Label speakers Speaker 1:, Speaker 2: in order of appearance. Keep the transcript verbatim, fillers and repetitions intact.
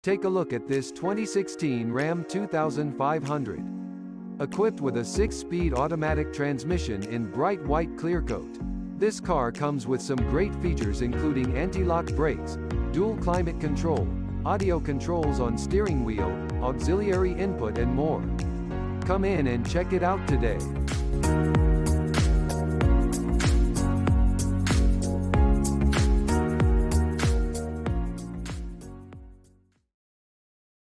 Speaker 1: Take a look at this twenty sixteen Ram twenty-five hundred. Equipped with a six-speed automatic transmission in bright white clear coat. This car comes with some great features including anti-lock brakes, dual climate control, audio controls on steering wheel, auxiliary input and more. Come in and check it out today.